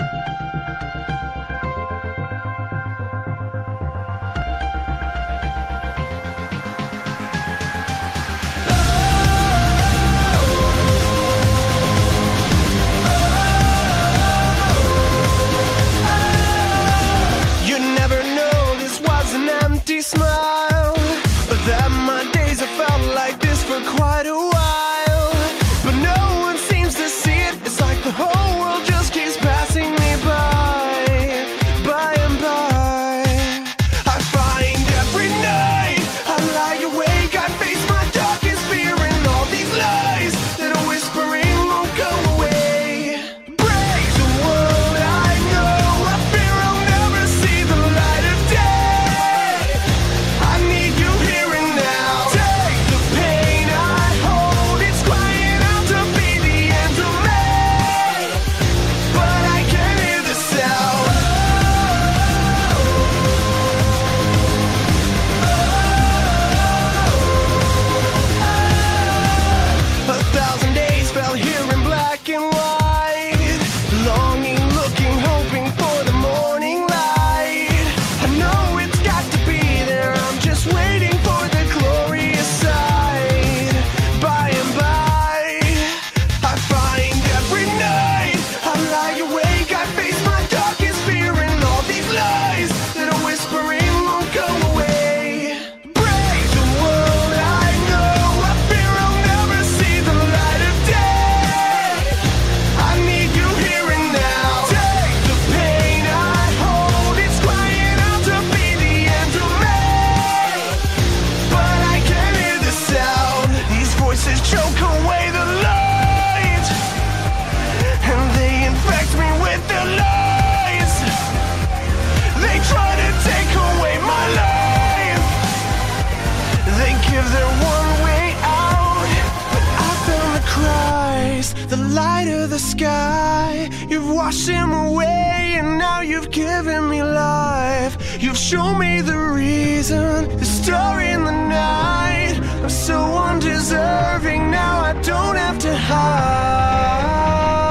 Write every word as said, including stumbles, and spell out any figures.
Smile, but that my days have felt like this for quite a while. But no one seems to see it. It's like the whole world just keeps passing me by, by and by. I find every night I lie awake, I face my darkest fear and all these lies that are whispering won't go away. Break the world, I know. I fear I'll never see the light of day. Choke away the light, and they infect me with their lies. They try to take away my life. They give their one way out, but I found the Christ, the light of the sky. You've washed him away, and now you've given me life. You've shown me the reason, the star in the night. I'm so undeserving, now I don't have to hide.